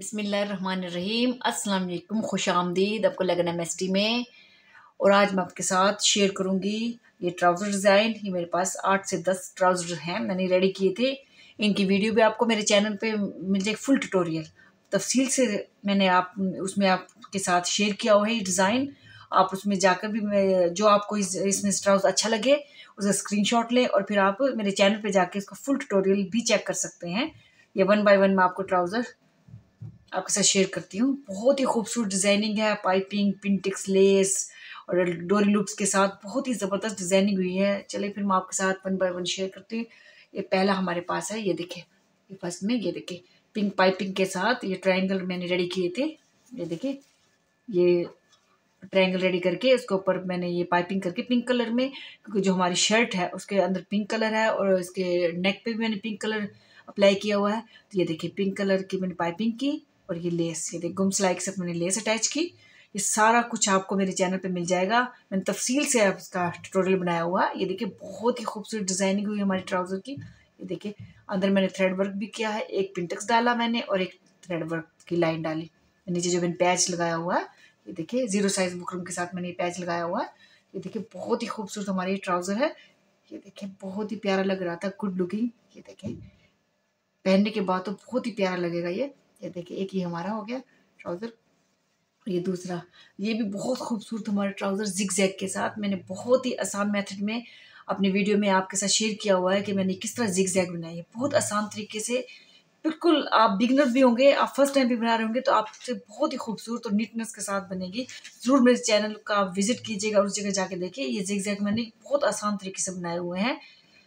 बिस्मिल्लाहिर्रहमानिर्रहीम। अस्सलाम वालेकुम, खुश आमदीद आपको लगन MST में। और आज मैं आपके साथ शेयर करूंगी ये ट्राउज़र डिज़ाइन। ये मेरे पास 8 से 10 ट्राउज़र हैं, मैंने रेडी किए थे। इनकी वीडियो भी आपको मेरे चैनल पे मिल जाएगी, फुल ट्यूटोरियल तफसील से मैंने उसमें आपके साथ शेयर किया हुआ है ये डिज़ाइन। आप उसमें जाकर भी जो आपको इसमें ट्राउज़र अच्छा लगे उसका स्क्रीनशॉट लें और फिर आप मेरे चैनल पे जाके इसका फुल ट्यूटोरियल भी चेक कर सकते हैं। ये 1 बाय 1 मैं आपको ट्राउज़र आपके साथ शेयर करती हूँ। बहुत ही खूबसूरत डिजाइनिंग है, पाइपिंग, पिंटेक्स लेस और डोरी लूप्स के साथ बहुत ही ज़बरदस्त डिजाइनिंग हुई है। चलिए फिर मैं आपके साथ 1 बाय 1 शेयर करती हूँ। ये पहला हमारे पास है, ये देखिए, ये फर्स्ट में ये देखिए पिंक पाइपिंग के साथ ये ट्रायंगल मैंने रेडी किए थे। ये देखिए, ये ट्रायंगल रेडी करके इसके ऊपर मैंने ये पाइपिंग करके पिंक कलर में, क्योंकि जो हमारी शर्ट है उसके अंदर पिंक कलर है और इसके नेक पे भी मैंने पिंक कलर अप्लाई किया हुआ है। तो ये देखिए पिंक कलर की मैंने पाइपिंग की और ये लेस, ये देखिए गुम सिलाई के साथ मैंने लेस अटैच की। ये सारा कुछ आपको मेरे चैनल पे मिल जाएगा, मैंने तफसील से इसका ट्यूटोरियल बनाया हुआ है। ये देखिए बहुत ही खूबसूरत डिजाइनिंग हुई हमारी ट्राउजर की। ये देखिए अंदर मैंने थ्रेड वर्क भी किया है, एक पिंटेक्स डाला मैंने और एक थ्रेड वर्क की लाइन डाली। नीचे जो मैंने पैच लगाया हुआ है, ये देखिए 0 साइज बुकरम के साथ मैंने ये पैच लगाया हुआ है। ये देखिए बहुत ही खूबसूरत हमारी ट्राउजर है। ये देखिए बहुत ही प्यारा लग रहा था, गुड लुकिंग। ये देखिए पहनने के बाद तो बहुत ही प्यारा लगेगा ये देखिए एक ये हमारा हो गया ट्राउजर। ये दूसरा, ये भी बहुत खूबसूरत हमारा ट्राउजर जिग जैग के साथ मैंने बहुत ही आसान मेथड में अपने वीडियो में आपके साथ शेयर किया हुआ है कि मैंने किस तरह जिग जैग बनाई है। बहुत आसान तरीके से, बिल्कुल आप बिगनर भी होंगे, आप फर्स्ट टाइम भी बना रहे होंगे तो आपसे बहुत ही खूबसूरत और नीटनेस के साथ बनेगी। ज़रूर मेरे चैनल का विजिट कीजिएगा और उस जगह जाके देखिए। ये जिग जैग मैंने बहुत आसान तरीके से बनाए हुए हैं।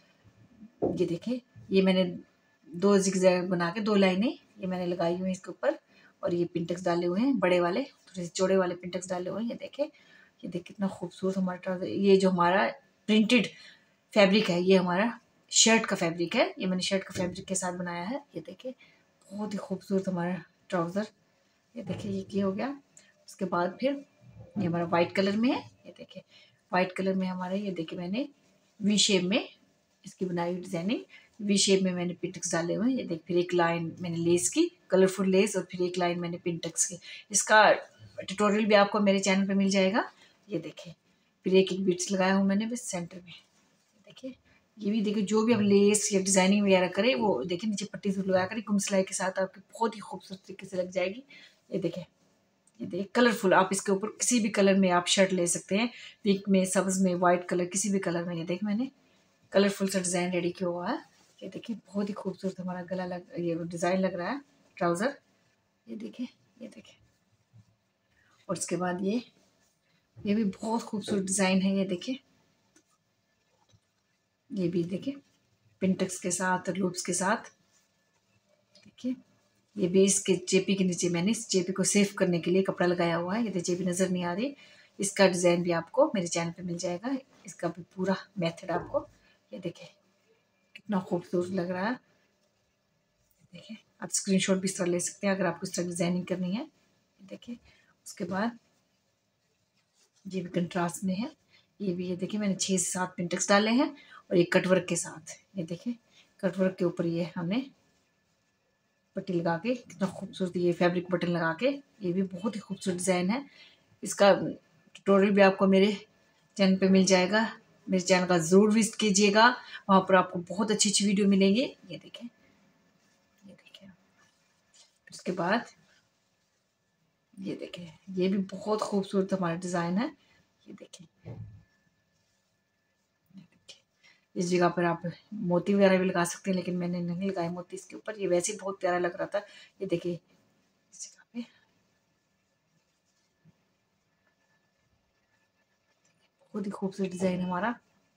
ये देखिए, ये मैंने 2 जिग जैग बना के 2 लाइनें ये मैंने लगाई हुई हैं इसके ऊपर और ये पिंटेक्स डाले हुए हैं, बड़े वाले, थोड़े से चौड़े वाले पिंटेक्स डाले हुए हैं। ये देखिए, ये देखिए कितना खूबसूरत हमारा ट्राउजर। ये जो हमारा प्रिंटेड फैब्रिक है, ये हमारा शर्ट का फैब्रिक है, ये मैंने शर्ट का फैब्रिक के साथ बनाया है। ये देखिए बहुत ही खूबसूरत हमारा ट्राउज़र। ये देखिए ये हो गया। उसके बाद फिर ये हमारा वाइट कलर में है। ये देखिए वाइट कलर में हमारा, ये देखिए मैंने वी शेप में इसकी बनाई हुई डिजाइनिंग, वी शेप में मैंने पिंटेक्स डाले हुए हैं। ये देखिए फिर एक लाइन मैंने लेस की, कलरफुल लेस, और फिर एक लाइन मैंने पिंटेक्स की। इसका ट्यूटोरियल भी आपको मेरे चैनल पे मिल जाएगा। ये देखिए फिर एक एक बीट्स लगाया हूँ मैंने बस सेंटर में। देखिए ये भी देखिए, जो भी आप लेस या डिजाइनिंग वगैरह करें वो देखिए नीचे पट्टी से लगा कर गुम सिलाई के साथ आपकी बहुत ही खूबसूरत तरीके से लग जाएगी। ये देखिए, ये देखिए कलरफुल, आप इसके ऊपर किसी भी कलर में आप शर्ट ले सकते हैं, पिंक में, सब्ज में, व्हाइट कलर, किसी भी कलर में। ये देखिए मैंने कलरफुल सा डिजाइन रेडी किया हुआ है। ये देखिए बहुत ही खूबसूरत हमारा गला ये डिजाइन लग रहा है ट्राउजर। ये देखिए, ये देखिए, और उसके बाद ये भी बहुत खूबसूरत डिजाइन है। ये देखिए, ये भी देखिए पिंटेक्स के साथ, लूप्स के साथ। देखिए ये बेस के चेपी के नीचे मैंने इस चेपी को सेव करने के लिए कपड़ा लगाया हुआ है। ये देखिए चेपी नज़र नहीं आ रही। इसका डिज़ाइन भी आपको मेरे चैनल पे मिल जाएगा, इसका भी पूरा मेथड आपको। ये देखिए कितना खूबसूरत लग रहा है। देखिए आप स्क्रीनशॉट भी इस तरह ले सकते हैं अगर आपको इस तरह डिज़ाइनिंग करनी है। देखिए उसके बाद ये भी कंट्रास्ट में है। ये भी, ये देखिए मैंने 6 से 7 पिंटेक्स डाले हैं और ये कटवर्क के साथ। ये देखिए कटवर्क के ऊपर ये हमने पट्टी लगा के, कितना खूबसूरत ये फैब्रिक बटन लगा के, ये भी बहुत ही खूबसूरत डिज़ाइन है। इसका ट्यूटोरियल भी आपको मेरे चैनल पे मिल जाएगा। मेरे चैनल का ज़रूर विजिट कीजिएगा, वहाँ पर आपको बहुत अच्छी अच्छी वीडियो मिलेंगी। ये देखें, ये देखिए, उसके बाद ये देखें, ये भी बहुत खूबसूरत हमारा डिज़ाइन है। ये देखें, इस जगह पर आप मोती वगैरह भी लगा सकते हैं, लेकिन मैंने नहीं लगाए मोती इसके ऊपर, ये वैसे ही बहुत प्यारा लग रहा था। ये देखिए इस जगह पे बहुत ही खूबसूरत डिज़ाइन हमारा।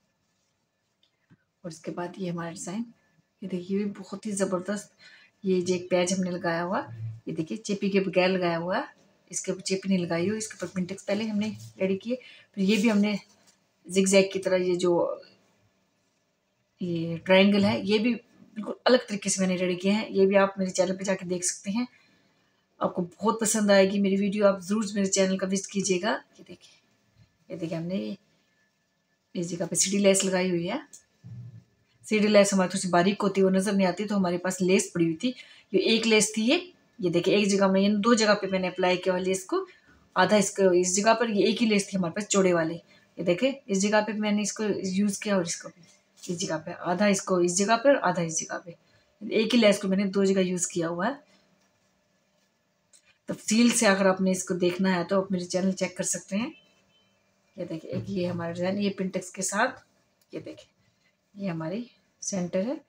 और उसके बाद ये हमारा डिज़ाइन, ये देखिए ये भी बहुत ही ज़बरदस्त। ये जो एक पैच हमने लगाया हुआ, ये देखिए चेपी के बगैर लगाया हुआ है, इसके ऊपर चेपी नहीं लगाई हुई, इसके ऊपर पिंटेक्स पहले हमने रेडी किए। फिर ये भी हमने जिग जैग की तरह, ये जो ये ट्रायंगल है, ये भी बिल्कुल अलग तरीके से मैंने रेडी किए हैं। ये भी आप मेरे चैनल पे जाके देख सकते हैं, आपको बहुत पसंद आएगी मेरी वीडियो। आप ज़रूर मेरे चैनल का विजिट कीजिएगा। ये देखिए, ये देखिए हमने इस जगह पे सीढ़ी लेस लगाई हुई है। सीढ़ी लेस हमारी थोड़ी सी बारीक होती है, वो नज़र नहीं आती, तो हमारे पास लेस पड़ी हुई थी। ये एक लेस थी, ये ये देखिए एक जगह में, दो जगह पे मैंने अप्लाई किया हुआ लेस को, आधा इसको इस जगह पर, ये एक ही लेस थी हमारे पास चौड़े वाले, ये देखे इस जगह पे मैंने इसको यूज किया और इसको भी इस जगह पे, आधा इसको इस जगह पर, आधा इस जगह पे, एक ही लेस को मैंने दो जगह यूज किया हुआ है। तफसील से अगर आपने इसको देखना है तो आप मेरे चैनल चेक कर सकते हैं। ये देखिए एक ये हमारा डिजाइन, ये पिंटेक्स के साथ, ये देखिए ये हमारी सेंटर है,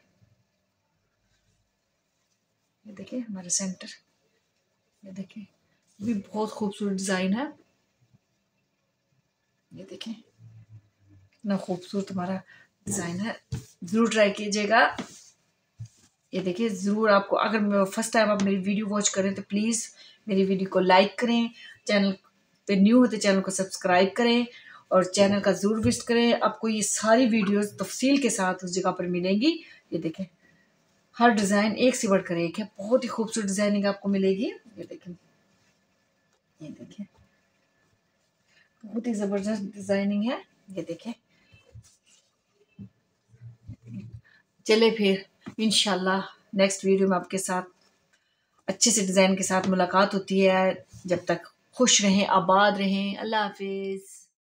ये देखिए हमारा सेंटर, ये देखिए भी बहुत खूबसूरत डिजाइन है। ये देखिए इतना खूबसूरत हमारा डिजाइन है, जरूर ट्राई कीजिएगा। ये देखिए ज़रूर आपको, अगर फर्स्ट टाइम आप मेरी वीडियो वॉच करें तो प्लीज़ मेरी वीडियो को लाइक करें, चैनल पे न्यू हो तो चैनल को सब्सक्राइब करें और चैनल का ज़रूर विजिट करें। आपको ये सारी वीडियोस तफसील के साथ उस जगह पर मिलेंगी। ये देखें हर डिज़ाइन एक से बढ़कर एक है, बहुत ही खूबसूरत डिज़ाइनिंग आपको मिलेगी। ये देखें, ये देखें बहुत ही ज़बरदस्त डिज़ाइनिंग है। ये देखें, चले फिर इंशाल्लाह नेक्स्ट वीडियो में आपके साथ अच्छे से डिज़ाइन के साथ मुलाकात होती है। जब तक खुश रहें, आबाद रहें। अल्लाह हाफिज़।